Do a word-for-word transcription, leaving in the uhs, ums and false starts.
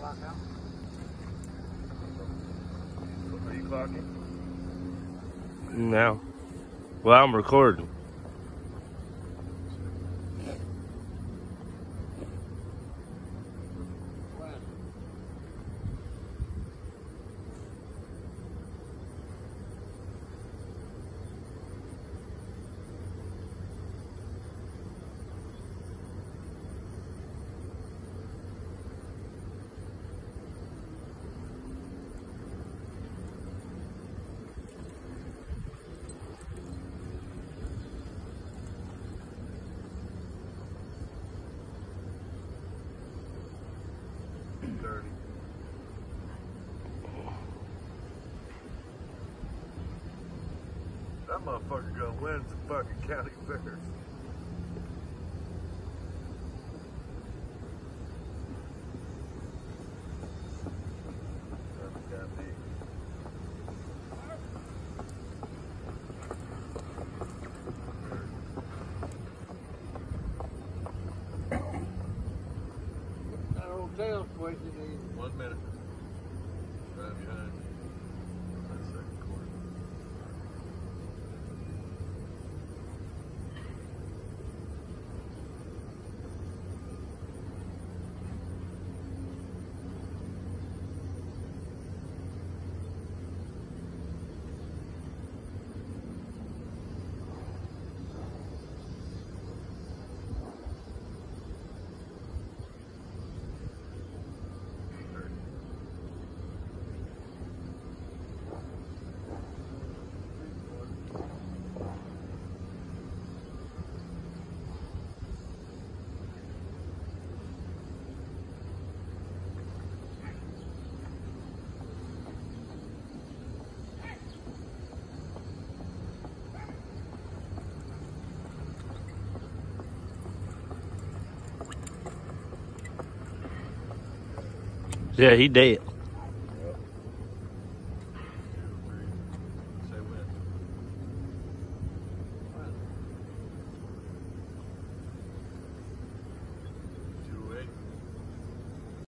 clock out? Are you clocking? No. Well, I'm recording. thirty. That motherfucker gonna win some fucking county fairs. That's gotta be. That old tail switch you need. One minute. Right behind. That second quarter. Yeah, he dead.